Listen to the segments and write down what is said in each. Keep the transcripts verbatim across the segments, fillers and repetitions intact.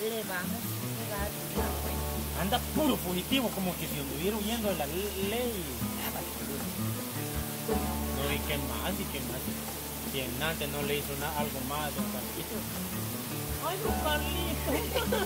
le vamos a dar la cuenta. Anda puro fugitivo, como que si estuviera huyendo de la ley. No, y qué más, y qué más. Si en antes no le hizo nada, algo más, don Carlito. Ay, don Carlito.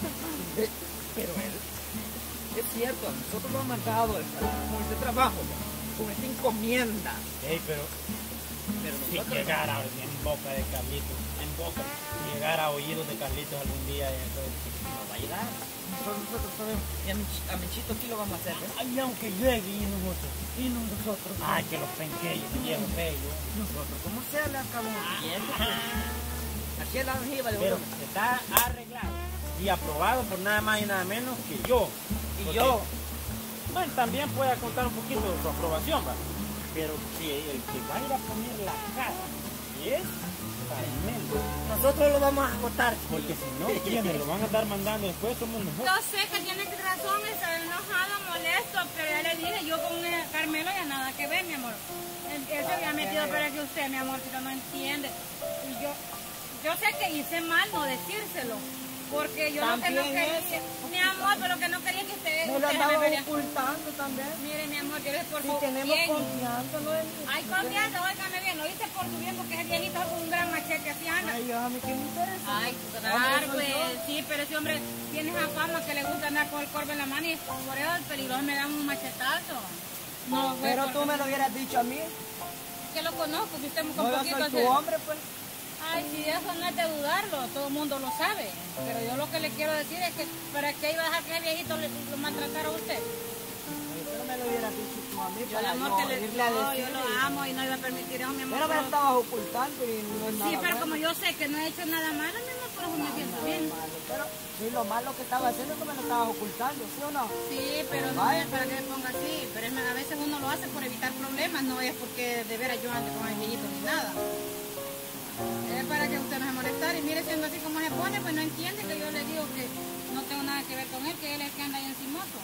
Pero él, es cierto, nosotros lo hemos mandado con este trabajo, con esta encomienda. Ey, pero, Pero si nosotros- llegara en boca de Carlitos, en boca, si llegara a oídos de Carlitos algún día, entonces no va a llegar. Nosotros, nosotros sabemos, y a, Mich- a Michito sí lo vamos a hacer, ¿ves? Ay, aunque llegue y nosotros. Y nosotros, Ay, que los penqueños, viejo bello. nosotros, como sea, le acabamos viendo. Aquí es la ojiva de Pero uno. está arreglado y aprobado por nada más y nada menos que yo. Y Porque, yo, bueno, también puede contar un poquito de su aprobación, ¿va? Pero si el que va a ir a poner la cara es Carmelo. nosotros lo vamos a agotar. Porque si no, ¿quiénes lo van a estar mandando después? Somos nosotros. Yo sé que tienes razón, está enojado, molesto, pero ya le dije, yo con eh, Carmelo ya nada que ver, mi amor. Él, él se había metido para que usted, mi amor, si no entiende. Y yo, yo sé que hice mal no decírselo. Porque yo lo que no También quería, mi amor, pero lo que no quería que usted, Me lo usted se me andaba vería. ocultando también. Mire, mi amor, yo le por Si su tenemos bien. confianza, no es... Hay confianza, óigame bien, lo hice por su bien porque ese viejito es un gran machete así anda. Ay, a mí que me interesa. Ay, Hombre, claro, soy pues, yo. sí, pero ese hombre tiene esa fama que le gusta andar con el corvo en la mano y por eso el peligroso me da un machetazo. No, fue Pero porque- tú me lo hubieras dicho a mí. que lo conozco, que usted con No, yo poquito soy tu se- hombre, pues. Ay, si eso no es de dudarlo, todo el mundo lo sabe. Pero yo lo que le quiero decir es que para qué iba a dejar que el viejito le, lo maltratara a usted. Ay, pero me lo hubieras dicho tú a mí Yo el para amor no que le irle a no, yo decirle. lo amo y no iba a permitir eso, mi amor. Pero me lo pero- estabas ocultando y no es nada Sí, pero bueno. como yo sé que no he hecho nada malo, mi amor, por eso me siento Nada bien. malo, pero sí, lo malo que estaba haciendo es que me lo estabas ocultando, ¿sí o no? Sí, pero no Vaya. es para que me ponga así. Pero es, a veces uno lo hace por evitar problemas, no es porque de veras yo ande con el viejito ni nada. Es para que usted no se molestara y mire siendo así como se pone, pues no entiende que yo le digo que no tengo nada que ver con él, que él es el que anda ahí encimoso.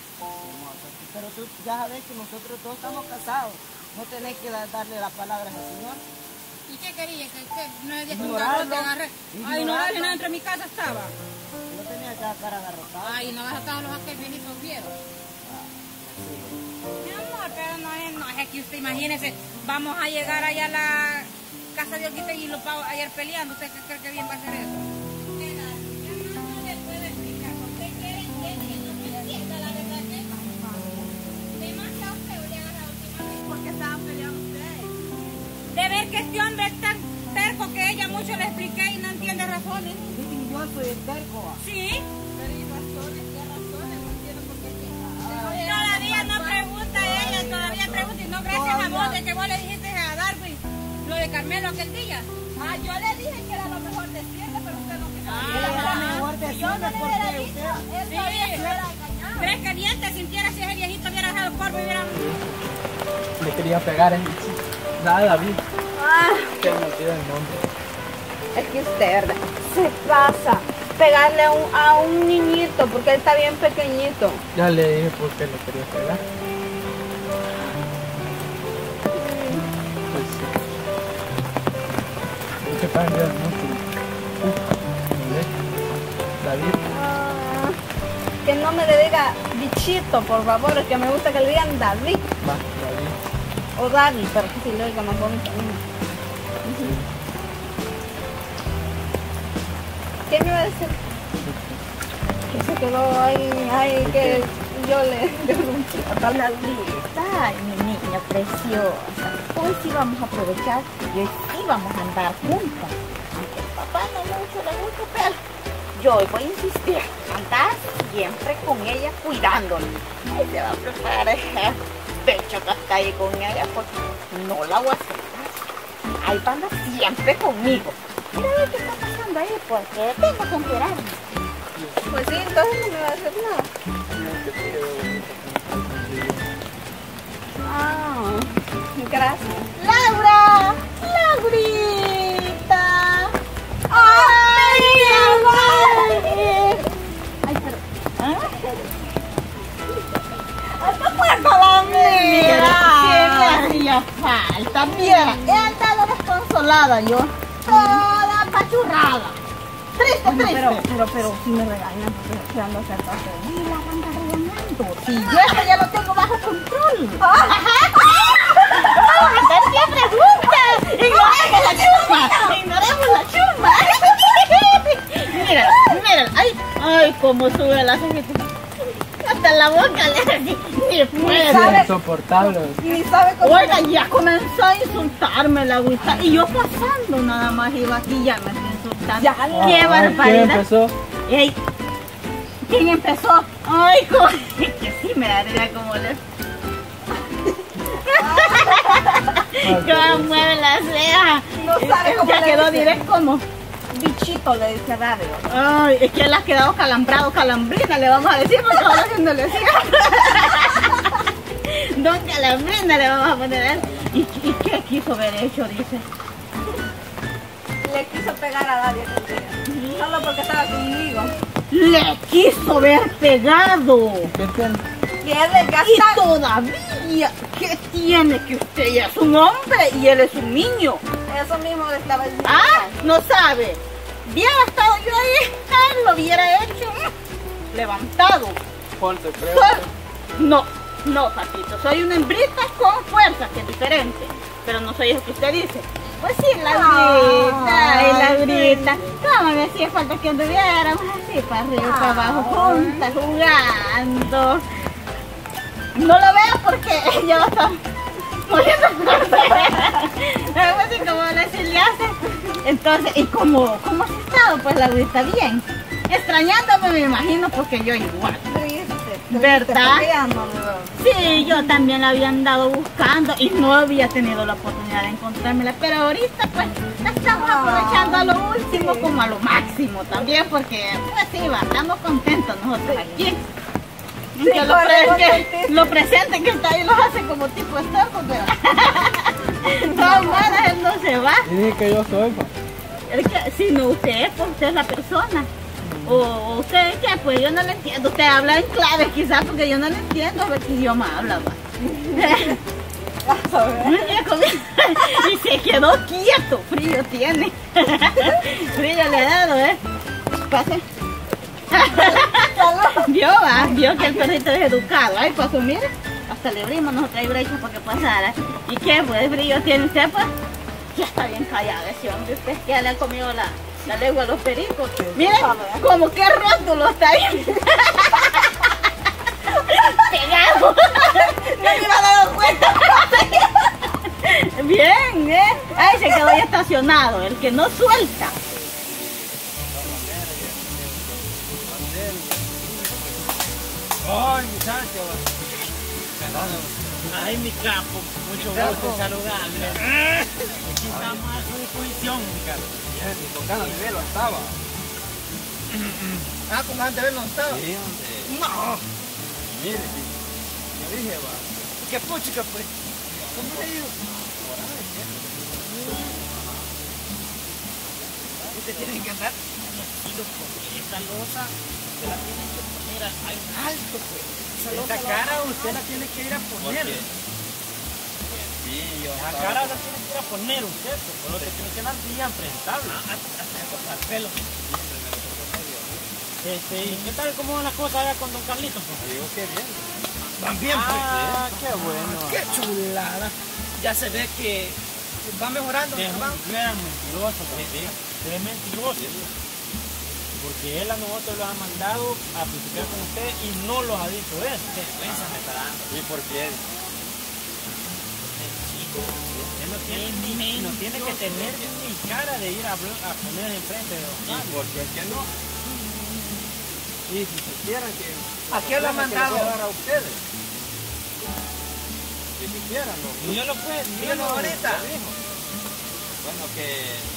Pero tú ya sabes que nosotros todos estamos casados. No tenés que da- darle la palabra al Señor. ¿Y qué quería? ¿Que, que no es de Ignorarlo. un te agarré? Ay, no, Ignorarlo. no, dentro de mi casa estaba. No tenía que dar cara agarrotada. Ay, no vas a estar los que el viejito vieron. Mi amor, pero no es, no es que usted imagínese, vamos a llegar allá a la casa de Olguita y los pavos ayer peleando. ¿Usted qué cree que bien va a hacer eso? Mira, yo no, no le puedo explicar. ¿Usted quiere entiende que no me entienda la verdad que demasiado feo le ha agarrado últimamente porque estaban peleando ustedes. De ver que este hombre es tan terco que ella mucho le expliqué y no entiende razones. Y yo soy el terco. ¿va? Sí. Pero ¿y razones? ¿Qué razones? No entiendo por qué. Todavía no pregunta ella, todavía pregunta y no gracias a vos de que vos le dijiste a Darwin lo de Carmelo aquel día. Ah, yo le dije que era lo mejor decirle, pero usted no quiso. Era mejor decirle porque usted... Sí. Tres calientes sintiera si ese viejito hubiera dejado el corvo y hubiera... Le quería pegar en el chico. Nada, David. Ah, Que me olvidé el nombre. es que usted, ¿verdad? Se pasa pegarle a un, a un niñito porque él está bien pequeñito. Ya le dije por qué le quería pegar. Pues sí. Es que para enviar mucho. David. Ah, que no me le diga bichito, por favor, es que me gusta que le digan David Va, David. o David, pero que si le oiga más bonito. ¿Qué me iba a decir? Que se quedó ahí, ay, que yo le pregunté. Laurita, ay, mi niña preciosa, hoy sí vamos a aprovechar y hoy sí vamos a andar juntas. Aunque el papá no mucho le gusta, pero yo hoy voy a insistir, andar siempre con ella cuidándola. Ay, se va a preparar ese pecho que está ahí con ella porque no la voy a aceptar. Ahí va a andar siempre conmigo. Mira a ver qué está pasando ahí, porque tengo que enterarme. Pues sí, entonces no me va a hacer nada. Ah, gracias. ¡Laura! ¡Laurita! ¡Ay, ay! Ay, pero... ¿Ah? ¡Hasta cuándo la mira! ¿Qué me hacía falta? Mira, he andado desconsolada yo. Toda apachurrada. Triste, Bueno, triste. pero, pero, pero si me regañan, porque se ando cerca de mí. Y la van regañando. Si yo eso ya lo tengo bajo control. Ajá. Vamos a hacer siempre juntas. Ignoremos la chuma. Ignoremos la chuma. Mira, mira. Ay, ay, cómo sube la ceja. Hasta la boca le hace. Ni puede. sabe- Insoportable. Ni sabe cómo. Oiga, ya comenzó a insultarme la agüita. Y yo pasando nada más iba aquí ya me está insultando. Ya, ¡Qué Ay, barbaridad! ¿quién empezó? Ey, ¿quién empezó? Ay, co- que sí me daría como le... Cómo mueve la ceja. No sabe cómo Ya le quedó dice. directo como... Bichito le dice Radio. Ay, es que le has quedado calambrado, calambrina, le vamos a decir, porque ahora haciéndole así. Don Calambrina le vamos a poner a él. ¿Y, ¿Y qué quiso haber hecho? Dice. Le quiso pegar a Daria solo porque estaba conmigo. Le quiso haber pegado. ¿Qué tiene? Y él le Y gasta. todavía, ¿qué tiene que usted ya es un hombre y él es un niño? Eso mismo le estaba diciendo. Ah, no sabe. Hubiera estado yo ahí, él lo hubiera hecho mm, levantado. Ponte, creo. Soy- No, no, papito, soy una hembrita con fuerza, que es diferente. Pero no soy eso que usted dice. Pues sí, Laurita, ay, Laurita. ¿Cómo me hacía falta que anduviéramos así para arriba y para abajo juntas, jugando? No lo veo porque ella va a estar muriendo por algo así como le si le hace. Entonces, ¿y cómo, cómo has estado? Pues Laurita, bien. Extrañándome me imagino porque yo igual. Triste, ¿Verdad? triste, no, no. Sí, yo también la había andado buscando y no había tenido la oportunidad de encontrármela, pero ahorita pues la estamos aprovechando a lo último como a lo máximo también porque pues sí, va, estamos contentos nosotros aquí. Sí, Que lo, corre, pre- que contentísimo. lo presente que está ahí los hace como tipo estorbo, pero de todas maneras él no se va. Y dije que yo soy, pa. Es que, si no usted es, pues usted es la persona. O, o usted es que, pues yo no le entiendo. Usted habla en clave quizás porque yo no le entiendo a ver qué idioma habla. Va. Mira, como- y se quedó quieto, frío tiene. Frío le ha dado, ¿eh? Pase. Vio, va, vio que el perrito es educado. Ay, pasó, mire, hasta le abrimos nosotros hay brecha para que pasara. ¿Y qué, pues, frío tiene usted, pues? Ya está bien callado ese hombre, usted ya le ha comido la, la lengua a los pericos. Miren, como que rótulo está ahí. Pegado. No me iba a dar cuenta. Bien, ¿eh? Ahí se quedó ya estacionado, el que no suelta. Ay, muchacho. Ay, mi capo, mucho gusto en saludarle. Aquí estamos a su disposición, mi capo. Ni con ganas de verlo estaba. Ah, con ganas de verlo no estaba. Sí, hombre. No. Mire, yo dije, va. ¿Qué puchica pues? ¿Cómo le digo? Usted tiene que andar Tranquilo, porque esta losa se la tiene que poner al alto pues. Esta cara usted la tiene que ir a poner. Sí, yo La estaba- cara la tiene que ir a poner usted, por lo que tiene que andar bien presentable. Hasta cortar pelo. Este, ¿y qué tal, cómo van las cosas allá con don Carlitos? pues? Digo que bien. También pues. Ah, qué bueno. Qué chulada. Ya se ve que va mejorando. Es ¿no? un gran mentiroso, pues, sí. Es mentiroso. Porque él a nosotros los ha mandado a platicar con usted y no los ha dicho eso. ¿Qué vergüenza me está dando? ¿Y por qué? Usted no tiene, ni, no tiene que tener ni cara de ir a, hablar- a poner enfrente de don ¿Y Carlos. por qué que no? Y si supieran que... ¿A quién lo ha mandado? Que le voy a dar a ustedes. Si supieran, ¿no? Y yo lo puedo, Díganlo ahorita. Bueno, que...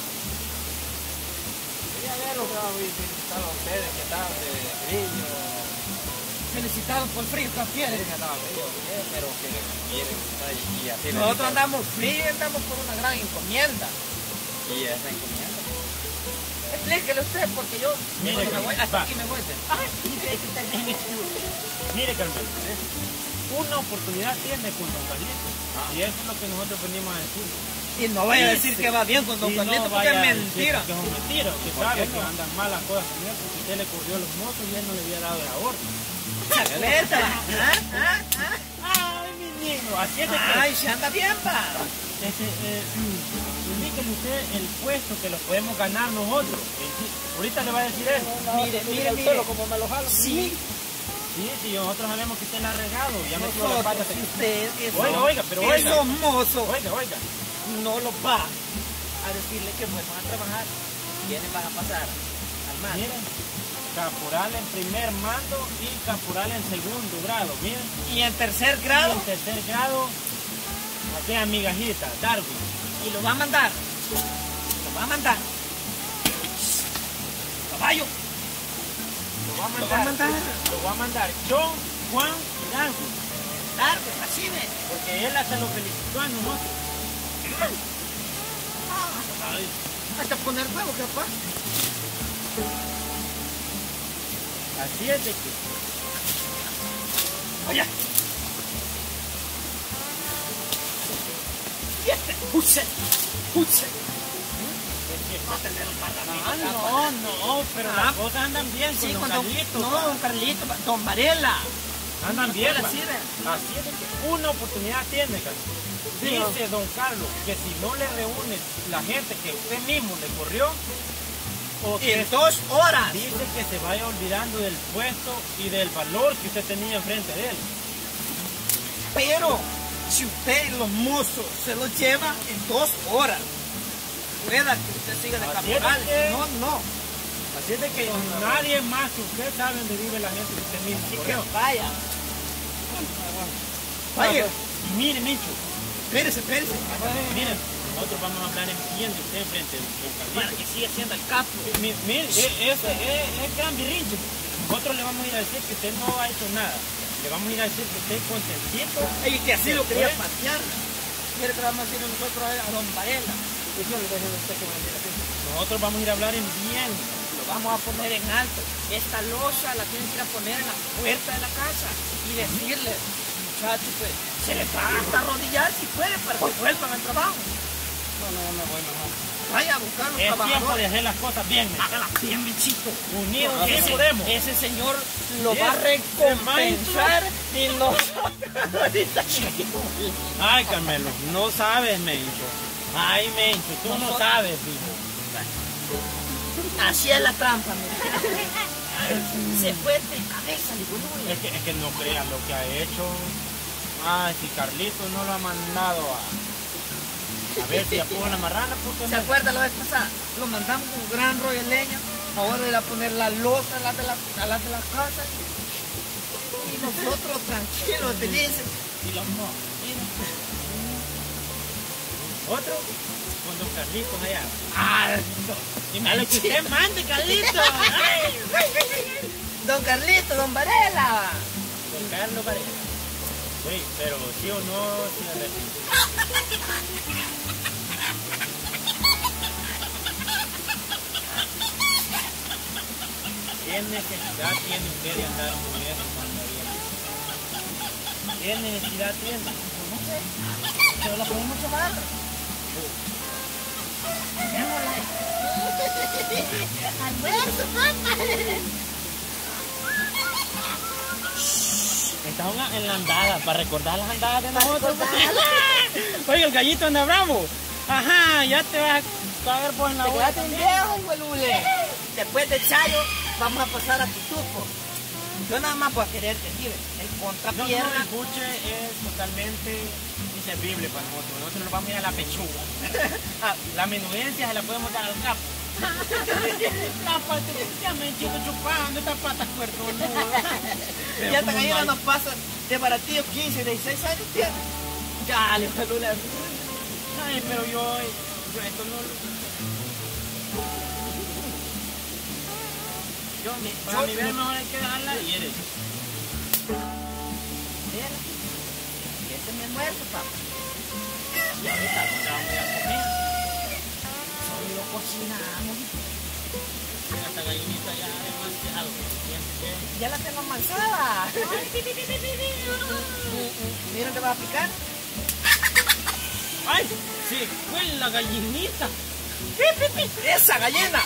Quería verlos, ¿no? Y felicitar a ustedes que estaban de brillo. Felicitados por el frío que Sí, quiere. que estaban brillo, bien, pero que quieren estar y y así. les Nosotros digo. andamos frío, andamos por una gran encomienda. Y esa encomienda. Explíquele usted, porque yo Mire, cuando me voy, hasta va. aquí me voy. Mire, Carmen, una oportunidad tiene con don Carlitos. Y eso es lo que nosotros venimos a decir. Y no vaya a decir que va bien con don Y Carlito, no porque es vaya a decir mentira. Que es un mentira, que ¿Por sabe qué que no? andan malas cosas con él, porque usted le corrió a los mozos y él no le había dado la orden. Chacleta. ¿Ah? ¿Ah? ¿Ah? Ay, mi niño, así es de que... Ay, se anda bien, pa. Este, eh, indíquele usted el puesto que lo podemos ganar nosotros. Eh, Ahorita le va a decir eso. Mire, mire, mire. como me lo jalo. Sí, Sí, sí, nosotros sabemos que usted la ha regado. Ya metió la nosotros, pata. si usted, esos, Oiga, oiga, pero oiga. esos mozos, Oiga, oiga. no los va a decirle que pues van a trabajar. ¿Quiénes van a pasar al mando? Miren, caporal en primer mando y caporal en segundo grado, miren. Y en tercer Y grado, en tercer grado, aquella migajita, Darwin. y lo va a mandar. Lo va a mandar. Caballo. Lo va a Lo va a mandar. mandar. Lo va a mandar John, Juan y Darwin. Darwin, así ve. Porque él hasta lo felicitó a nosotros. Ay, Hasta poner huevo, capaz. así es de que... Oye. Y este, puse, puse. Va a tener un par de Ah, amigos, no, no, pero Ah, las cosas andan bien Sí, con con don don, Carlito. no, don Carlito, don Varela. Andan bien, Así va. ve. Así es de que una oportunidad tiene, Carlos. Dice don Carlos que si no le reúne la gente que usted mismo le corrió, o que En dos horas. dice que se vaya olvidando del puesto y del valor que usted tenía enfrente de él. Pero si usted los mozos se los lleva en dos horas, pueda que usted siga de Así es caporal. que- No, no. Así es de que nadie más que usted sabe dónde vive la gente que usted mismo Así que corrió. vaya. Vaya. Y mire, Micho, Espérese, espérese. miren, nosotros vamos a hablar en bien de usted enfrente de don Para Carlito. que siga siendo el capo. Mi- Mire, e- ese es, es gran birrinche. Nosotros le vamos a ir a decir que usted no ha hecho nada. Le vamos a ir a decir que usted es contentito. Y que así lo quería ¿Eh? patear. Quiere que le vamos a decir nosotros a don Varela. Nosotros vamos a ir a hablar en bien. Lo vamos a poner en alto. Esta losa la tienen que ir a poner en la puerta de la casa y decirle, muchachos, pues, se les va hasta arrodillar si puede para que vuelvan al trabajo. No, no, no, bueno, no. Vaya a buscar los Es tiempo de trabajadores. hacer las cosas bien. ¿me Hágala bien, bichito. Unidos sí ese, podemos. ese señor lo Sí, va a ese recompensar y nosotros ahorita Ay, Carmelo, no sabes, Mencho. Ay, Mencho, tú no sabes, hijo. así es la trampa, mira. Se fue de cabeza, digo, no, Es que, es que no creas lo que ha hecho. Ay, si Carlito no lo ha mandado a... A ver si apuja la marrana, porque ¿se acuerda la vez pasada? Lo mandamos con un gran rollo de leña. Ahora ir a poner la losa a las de la, a las de las casas. Y nosotros tranquilos, felices. Y los mozos, mira. Otro con don Carlitos allá. Ah, Y a lo que usted mande, Carlito. Ay, don Carlito, don Varela. don Carlos Varela. Oye, pero sí o no, sí o no. ¿Qué necesidad tiene usted de andar con eso cuando viene? ¿Qué necesidad tiene? No sé, pero la podemos llamar. Almuerzo, papá. Estamos en la andada, para recordar las andadas de nosotros. Oye, el gallito anda bravo. Ajá, ya te vas a caer por en la Te boca. quedaste en viejo, huelule. Después de Chayo, vamos a pasar a Pitufo. Yo nada más voy a querer que vive. El No, no, contrapierna. el buche es totalmente inservible para nosotros. Nosotros nos vamos a ir a la pechuga. Ah, la menudencia se la podemos dar al capo. La parte ya me chico chupando estas patas cuernudas. Ya esta gallina nos pasa de baratillo quince, dieciséis años tiene. Ya, le huelule. Ay, pero yo, yo esto no lo... Yo, mi- para mi ver mejor hay que dejarla y eres. Mira. Este es mi almuerzo, papá. Y ahorita no te vamos a ir a comer. Solo lo cocinamos. Mira, esta gallinita ya es demasiado. Siente que... Ya la tengo amasada. Mira, te va a picar. ¡Ay! Sí, fue la gallinita. ¡Esa gallina!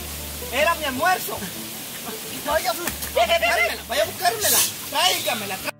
Era mi almuerzo. Vaya a buscármela, vaya a buscármela. Tráigamela.